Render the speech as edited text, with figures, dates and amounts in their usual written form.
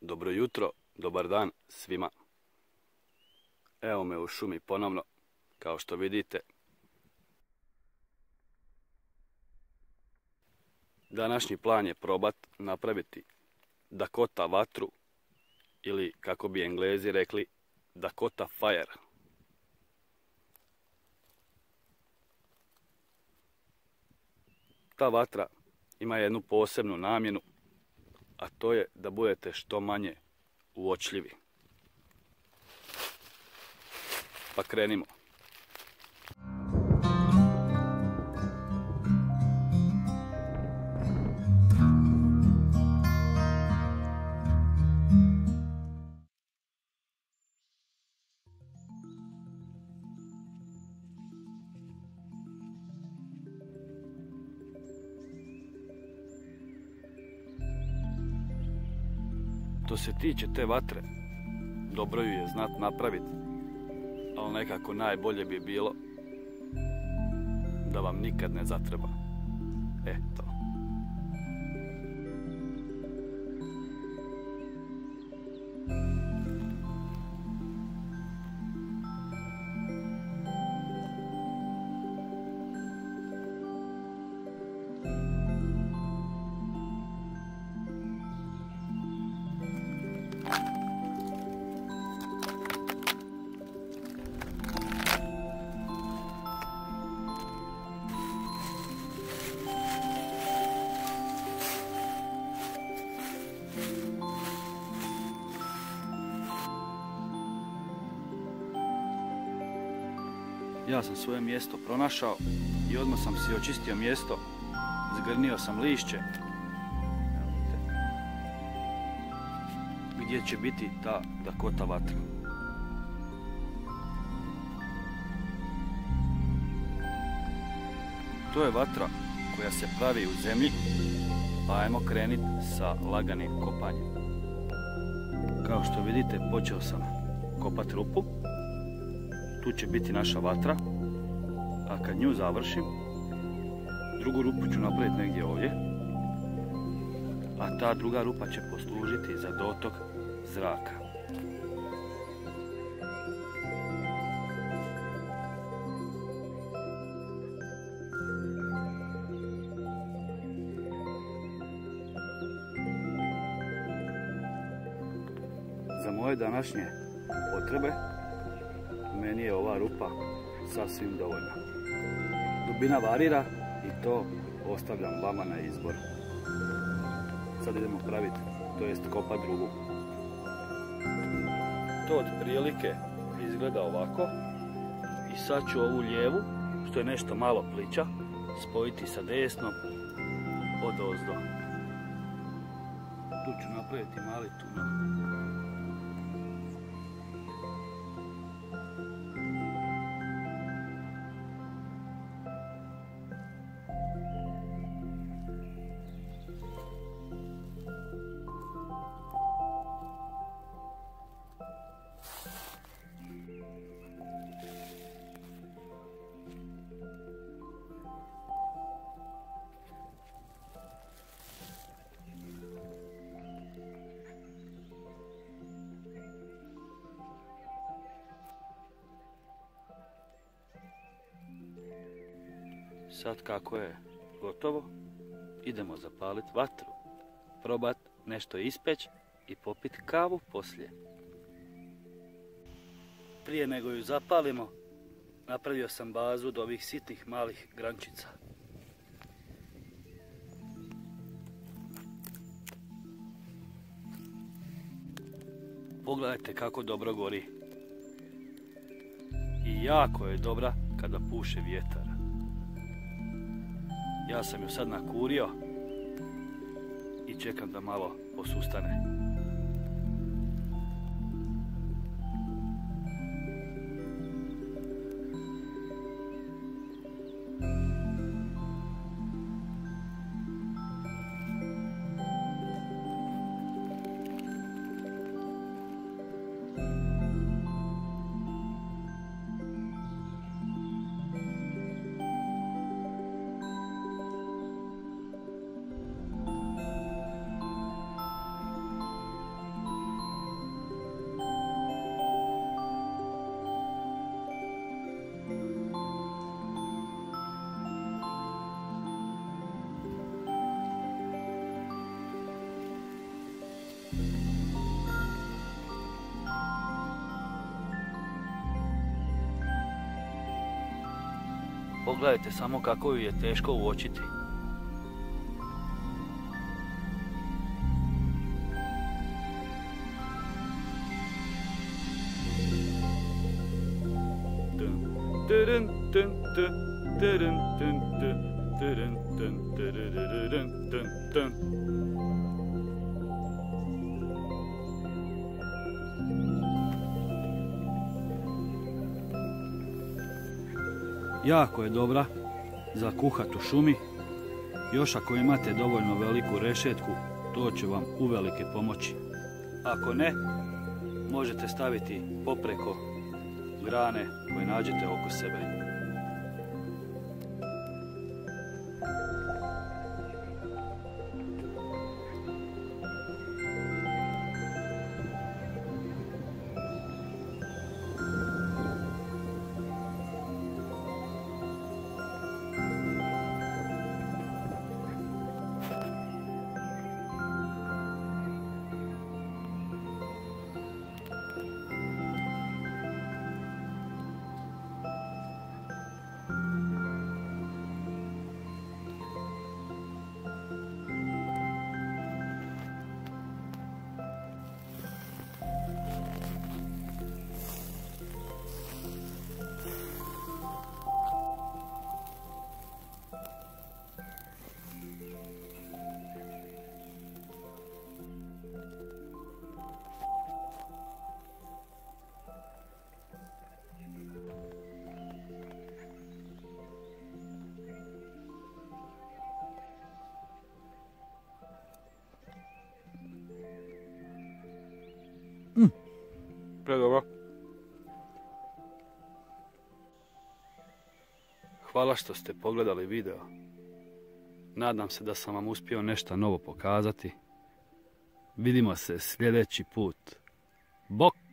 Dobro jutro, dobar dan svima. Evo me u šumi ponovno, kao što vidite. Današnji plan je probat napraviti Dakota vatru ili kako bi Englezi rekli Dakota fire. Ta vatra ima jednu posebnu namjenu, a to je da budete što manje uočljivi. Pa krenimo. Što se tiče te vatre, dobro ju je znat napraviti, ali nekako najbolje bi bilo da vam nikad ne zatreba. Eto. Ja sam svoje mjesto pronašao i odmah sam si očistio mjesto, zgrnio sam lišće. Gdje će biti ta Dakota vatra. To je vatra koja se pravi u zemlji, pa ajmo kreniti sa laganim kopanjem. Kao što vidite, počeo sam kopati rupu. Tu će biti naša vatra, a kad nju završim, drugu rupu ću napraviti negdje ovdje, a ta druga rupa će poslužiti za dotok zraka. Za moje današnje potrebe meni je ova rupa sasvim dovoljna. Dubina varira i to ostavljam vama na izbor. Sad idemo praviti, to jest kopat drugu. To otprilike izgleda ovako. I sad ću ovu lijevu, što je nešto malo plića, spojiti sa desnom odozdo. Tu ću napraviti mali tunel. Sad kako je gotovo, idemo zapaliti vatru, probat nešto ispeć i popiti kavu poslije. Prije nego ju zapalimo, napravio sam bazu od ovih sitnih malih grančica. Pogledajte kako dobro gori. I jako je dobra kada puše vjetar. Ja sam ju sad nakurio i čekam da malo posustane. Pogledajte samo kako ju je teško uočiti. Jako je dobra za kuhat u šumi. Još ako imate dovoljno veliku rešetku, to će vam uvelike pomoći. Ako ne, možete staviti popreko grane koje nađete oko sebe. Predobro. Hvala što ste pogledali video. Nadam se da sam vam uspio nešto novo pokazati. Vidimo se sljedeći put. Bok!